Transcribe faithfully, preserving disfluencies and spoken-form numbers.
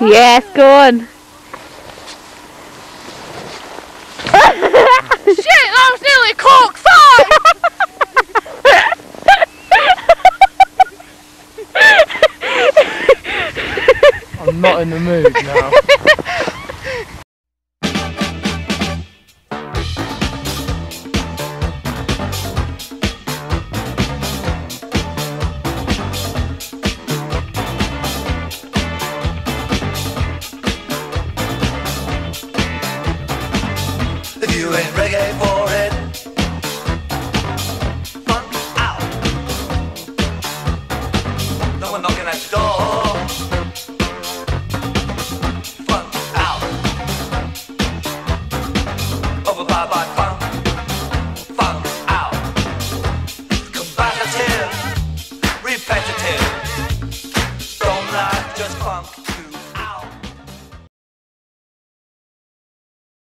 Yes, go on. Shit, that was nearly Cork five! I'm not in the mood now.